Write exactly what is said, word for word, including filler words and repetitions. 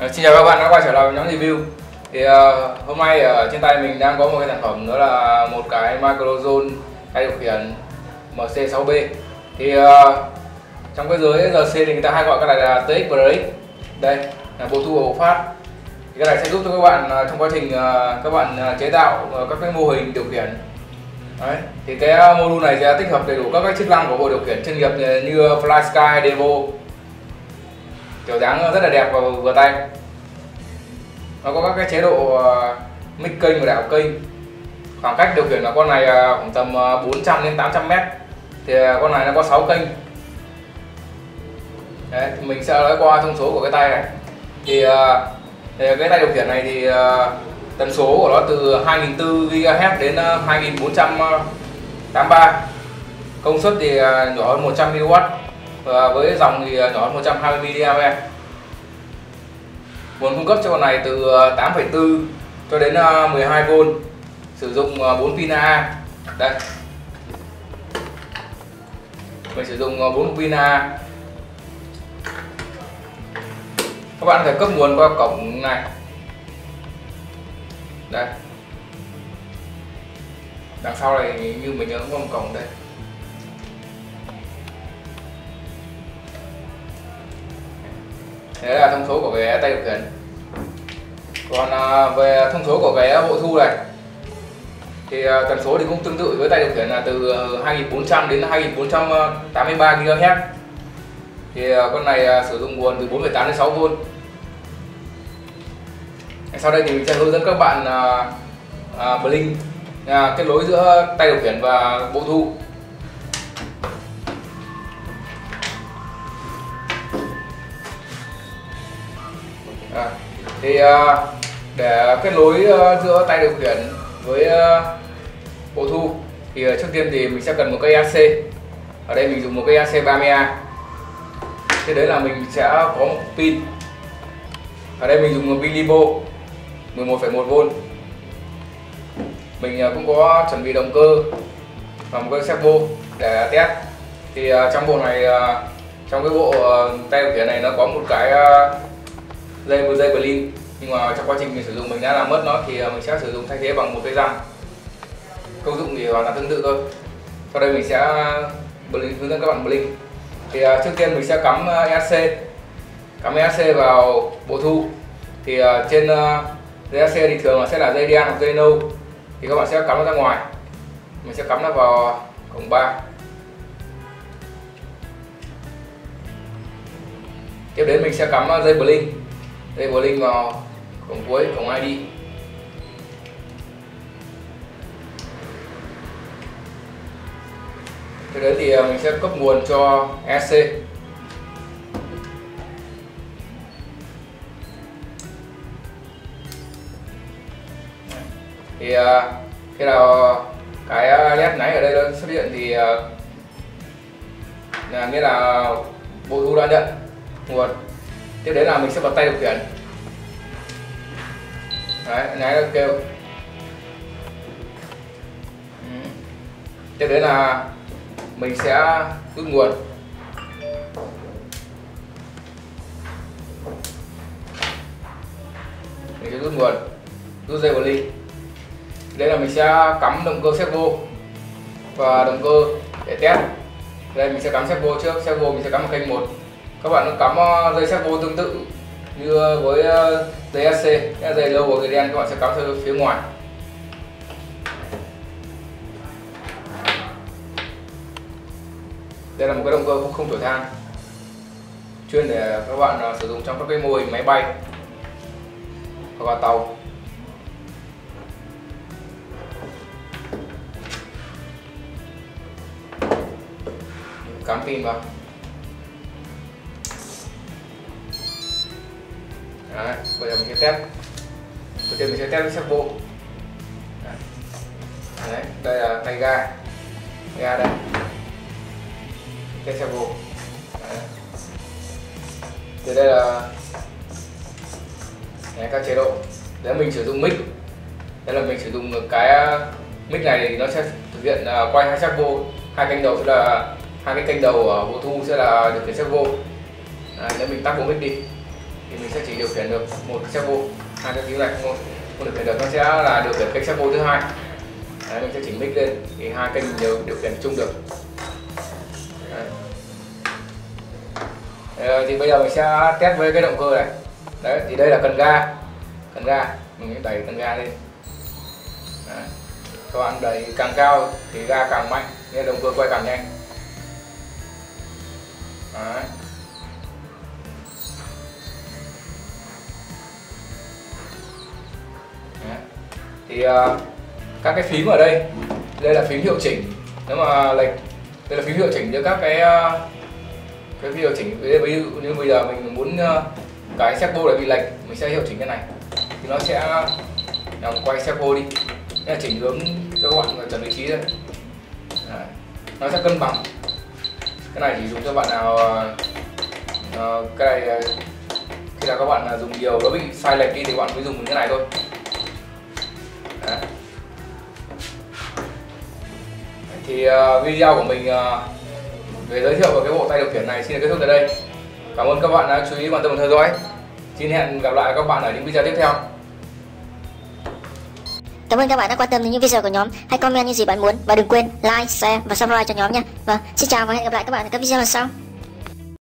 Xin chào các bạn đã quay trở lại với nhóm review. Thì uh, hôm nay ở trên tay mình đang có một cái sản phẩm, đó là một cái microzone tay điều khiển M C sáu B. Thì uh, trong cái giới R C thì người ta hay gọi cái này là T X Brake. Đây là bộ thu bộ phát. Thì cái này sẽ giúp cho các bạn uh, trong quá trình uh, các bạn uh, chế tạo uh, các cái mô hình điều khiển. Đấy. Thì cái module này sẽ tích hợp đầy đủ các cái chức năng của bộ điều khiển chuyên nghiệp như FlySky hay Devo. Kiểu dáng rất là đẹp và vừa tay. Nó có các cái chế độ uh, mic kênh và đảo kênh. Khoảng cách điều khiển của con này uh, khoảng tầm uh, bốn trăm đến tám trăm mét. Thì uh, con này nó có sáu kênh. Đấy, thì mình sẽ nói qua thông số của cái tay này. Thì, uh, thì cái tay điều khiển này thì uh, tần số của nó từ hai nghìn bốn trăm gigahertz đến uh, hai nghìn bốn trăm tám mươi ba. Công suất thì uh, nhỏ hơn một trăm mi li oát. Và với dòng thì nhỏ hơn một trăm hai mươi mi li am. Nguồn cung cấp cho con này từ tám phẩy bốn cho đến mười hai vôn, sử dụng bốn pin A A. Đây, mình sử dụng bốn pin A A. Các bạn có thể cấp nguồn qua cổng này. Đây, đằng sau này như mình nhớ có một cổng đây. Đấy là thông số của cái tay điều khiển. Còn à, về thông số của cái bộ thu này thì à, tần số thì cũng tương tự với tay điều khiển là từ hai nghìn bốn trăm đến hai nghìn bốn trăm tám mươi ba gigahertz. Thì à, con này à, sử dụng nguồn từ bốn phẩy tám đến sáu vôn. Sau đây thì mình sẽ hướng dẫn các bạn à, à, blink à, kết nối giữa tay điều khiển và bộ thu. À, thì uh, để kết nối uh, giữa tay điều khiển với uh, bộ thu thì uh, trước tiên thì mình sẽ cần một cây A C. Ở đây mình dùng một cây A C ba mươi A. Thế đấy là mình sẽ có một pin. Ở đây mình dùng một pin Libo mười một phẩy một vôn. Mình uh, cũng có chuẩn bị động cơ và một cái servo để test. Thì uh, trong bộ này uh, trong cái bộ uh, tay điều khiển này nó có một cái uh, dây một dây blink, nhưng mà trong quá trình mình sử dụng mình đã làm mất nó thì mình sẽ sử dụng thay thế bằng một cây răng. Công dụng thì hoàn toàn tương tự thôi. Sau đây mình sẽ blink, hướng dẫn các bạn blink. Thì uh, trước tiên mình sẽ cắm E S C, cắm E S C vào bộ thu. Thì uh, trên uh, dây E S C thì thường là sẽ là dây đen hoặc dây nâu, thì các bạn sẽ cắm nó ra ngoài. Mình sẽ cắm nó vào cổng ba. Tiếp đến mình sẽ cắm dây blink, dây blink vào cổng cuối, cổng I D. Tiếp đến thì mình sẽ cấp nguồn cho E S C. Thì khi nào cái led náy ở đây nó xuất hiện thì là nghĩa là bộ thu đã nhận nguồn. Tiếp đến là mình sẽ bật tay điều khiển. Đấy, nháy nó kêu. Tiếp đến là mình sẽ rút nguồn. Mình sẽ rút nguồn, rút dây blink. Đây là mình sẽ cắm động cơ servo và động cơ để test. Đây mình sẽ cắm servo trước, servo mình sẽ cắm vào kênh một. Các bạn cắm dây servo tương tự như với dây E S C, dây lâu và dây đen các bạn sẽ cắm theo phía ngoài. Đây là một cái động cơ không, không thổi than, chuyên để các bạn sử dụng trong các cái mô hình máy bay hoặc là tàu. Cắm pin vào. Đấy, bây giờ mình sẽ test. Đầu tiên mình sẽ test với servo. Đấy, đây là tay ga, ga đây, test servo. Đấy. Thì đây là đấy, các chế độ. Để mình sử dụng mic, đây là mình sử dụng cái mic này thì nó sẽ thực hiện uh, quay hai servo, hai kênh đầu sẽ là hai cái kênh đầu ở bộ thu sẽ là điều khiển servo. Đấy, nếu mình tắt bộ mic đi thì mình sẽ chỉ điều khiển được một cái servo, hai cái phím này không không điều khiển được, nó sẽ là điều khiển kênh servo thứ hai. Đấy, mình sẽ chỉnh mic lên thì hai kênh đều điều khiển chung được. Đấy. Đấy, thì bây giờ mình sẽ test với cái động cơ này. Đấy, thì đây là cần ga, cần ga mình sẽ đẩy cần ga lên. Đấy. Các bạn đẩy càng cao thì ga càng mạnh nên động cơ quay càng nhanh. Đấy. Đấy. Thì uh, các cái phím ở đây, đây là phím hiệu chỉnh. Nếu mà lệch, đây là phím hiệu chỉnh cho các cái uh, cái điều chỉnh. Ví dụ như bây giờ mình muốn uh, cái servo này bị lệch, mình sẽ hiệu chỉnh cái này thì nó sẽ làm quay servo đi. Đây là chỉnh hướng cho các bạn chuẩn vị trí đây. Đấy. Nó sẽ cân bằng. Cái này chỉ dùng cho bạn nào uh, cái này khi là các bạn dùng nhiều nó bị sai lệch đi thì bạn mới dùng cái này thôi. Đấy. Thì uh, video của mình uh, về giới thiệu về cái bộ tay điều khiển này xin được kết thúc tại đây. Cảm ơn các bạn đã chú ý quan tâm và theo dõi. Xin hẹn gặp lại các bạn ở những video tiếp theo. Cảm ơn các bạn đã quan tâm đến những video của nhóm. Hãy comment những gì bạn muốn và đừng quên like, share và subscribe cho nhóm nha. Và xin chào và hẹn gặp lại các bạn ở các video lần sau.